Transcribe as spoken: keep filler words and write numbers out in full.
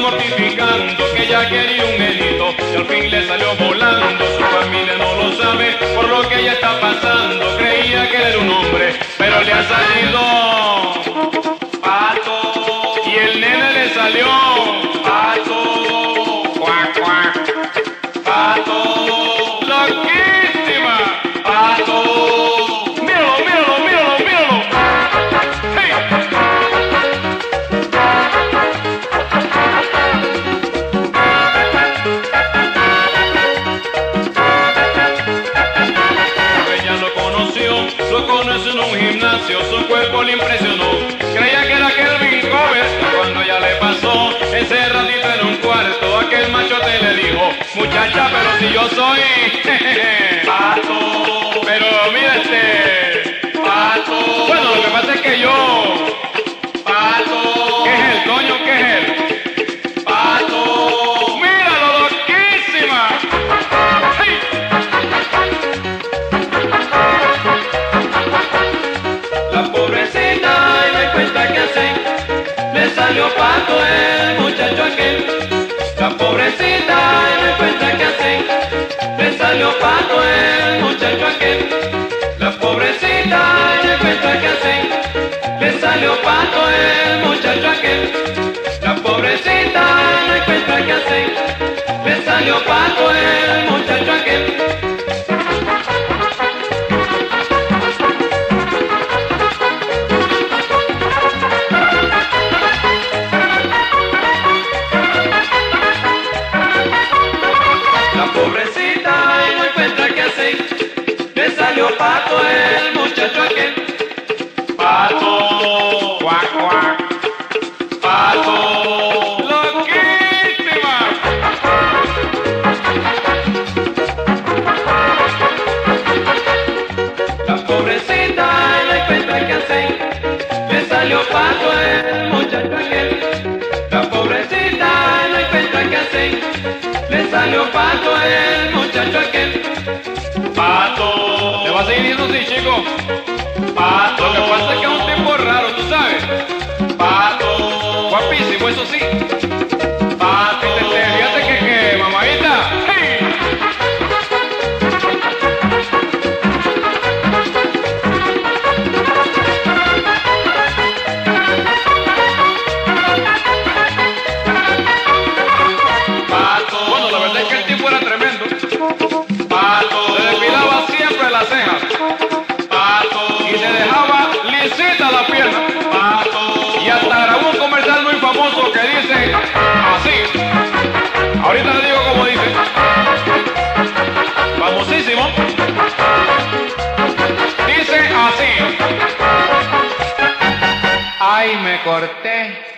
mortificando que ya quería un nenito y al fin le salió volando. Su familia no lo sabe por lo que ella está pasando. Creía que era un hombre, pero le ha salido pato. Y el nene le salió pato. Cuac, cuac. Pato. Loquísima. Pato. Míralo, míralo, míralo, míralo. Hey. Ella lo conoció, lo conoció en un gimnasio, su cuerpo le impresionó. Creía que era Kelvin Covers, cuando ya le pasó encerradito en un cuarto, aquel machote le dijo: muchacha, pero si yo soy pato. Pero mira este pato. Bueno, lo que pasa es que yo pato. ¿Qué es él, coño? ¿Qué es él? Pato. Míralo, loquísima. ¡Hey! La pobrecita y no encuentra qué hacer, le salió pato el muchacho aquel. La pobrecita y no encuentra qué hacer, le salió pato el muchacho aquel. La pobrecita y no encuentra qué hacer, le salió pato el muchacho aquel. La pobrecita y no encuentra qué hacer, le salió pato el muchacho aquel. La pobrecita y no encuentra qué hacer, le salió pato el muchacho aquel. Pato, cuac, cuac. Pato, loquísima. La pobrecita y no encuentra qué hacer, le salió pato el muchacho aquel. La pobrecita y no encuentra qué hacer, le salió pato el muchacho aquel. Pato. ¿Le va a seguir diciendo sí, chico? Pato. Lo que pasa es que es un tipo raro, tú sabes. Pato. Guapísimo, eso sí. Pato. Fíjate, fíjate que, que, mamadita. ¡Hey! Pato. Bueno, la verdad es que el tipo era tremendo. Pato. Se depilaba siempre las cejas. Pato. Y se dejaba lisita la pierna. Pato. Y hasta grabó un comercial muy famoso que dice así. Ahorita le digo cómo dice. Famosísimo. Dice así. Ay, me corté.